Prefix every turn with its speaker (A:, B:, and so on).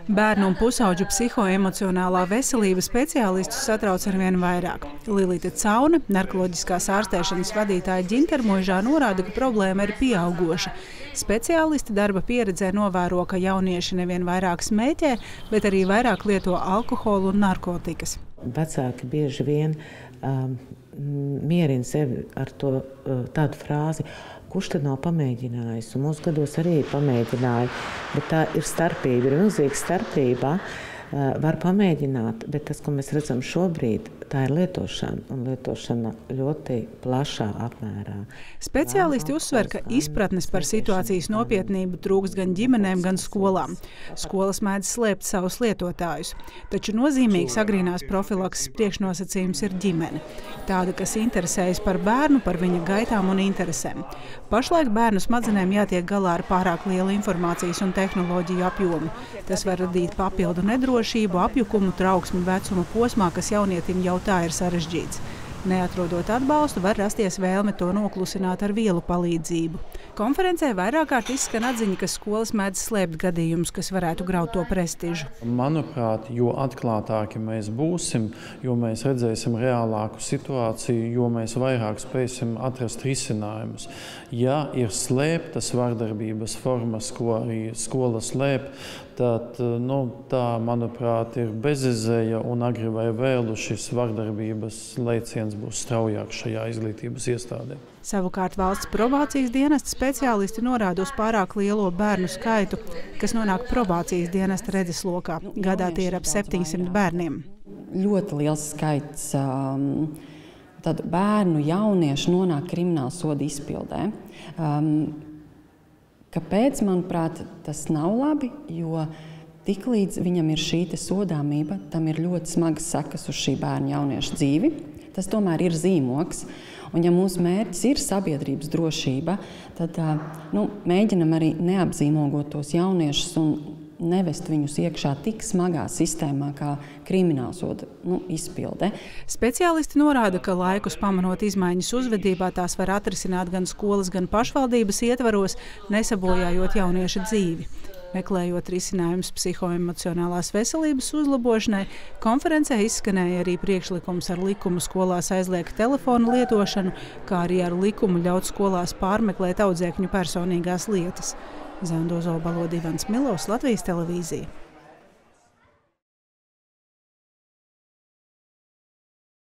A: Bērnu un pusauģu psihoemocionālā veselība speciālistus satrauc arvien vairāk. Lilita Caune, narkoloģiskās ārstēšanas vadītāja Ģintermuižā, norāda, ka problēma ir pieaugoša. Speciālisti darba pieredzē novēro, ka jaunieši nevien vairāk smēķē, bet arī vairāk lieto alkoholu un narkotikas.
B: Vecāki bieži vien mierina sevi ar to tādu frāzi: kurš tad nav pamēģinājis? Un mūsu gados arī pamēģināja, bet tā ir starpība, ir milzīga starpība. Var pamēģināt, bet tas, ko mēs redzam šobrīd, tā ir lietošana, un lietošana ļoti plašā apmērā.
A: Speciālisti uzsver, ka izpratnes par situācijas nopietnību trūkst gan ģimenēm, gan skolām. Skolas mēdz slēpt savus lietotājus, taču nozīmīgs agrīnās profilakses priekšnosacījums ir ģimene. Tāda, kas interesējas par bērnu, par viņa gaitām un interesēm. Pašlaik bērnu smadzenēm jātiek galā ar pārāk lielu informācijas un tehnoloģiju apjomu. Tas var radīt papildu nedrošību, apjukumu, trauksmi vecuma posmā, kas jaunietim jau tā ir sarežģīts. Neatrodot atbalstu, var rasties vēlme to noklusināt ar vielu palīdzību. Konferencē vairāk kārt izskan atziņa, ka skolas mēdz slēpt gadījumus, kas varētu graut to prestižu.
C: Manuprāt, jo atklātāki mēs būsim, jo mēs redzēsim reālāku situāciju, jo mēs vairāk spēsim atrast risinājumus. Ja ir slēptas vardarbības formas, ko arī skola slēp, tad tā, manuprāt, ir bezizēja, un agri vai vēlu šis vardarbības lēciens būs straujāks šajā izglītības iestādē.
A: Savukārt valsts probācijas dienesta speciālisti norāda uz pārāk lielo bērnu skaitu, kas nonāk probācijas dienesta redzeslokā. Gadā tie ir ap 700 bērniem.
D: Ļoti liels skaits tad bērnu, jauniešu nonāk krimināla soda izpildē. Kāpēc, manuprāt, tas nav labi, jo tiklīdz viņam ir šī sodāmība, tam ir ļoti smagas sekas uz šī bērna jaunieša dzīvi. Tas tomēr ir zīmogs. Un ja mūsu mērķis ir sabiedrības drošība, tad mēģinam arī neapzīmogot tos jauniešus un nevest viņus iekšā tik smagā sistēmā kā kriminālsoda izpilde.
A: Speciālisti norāda, ka laikus pamanot izmaiņas uzvedībā, tās var atrisināt gan skolas, gan pašvaldības ietvaros, nesabojājot jaunieša dzīvi. Meklējot risinājumus psihoemocionālās veselības uzlabošanai, konferencē izskanēja arī priekšlikums ar likumu skolās aizliegt telefonu lietošanu, kā arī ar likumu ļaut skolās pārmeklēt audzēkņu personīgās lietas. Zandozo Balodi, Ivans Milovs, Latvijas televīzija.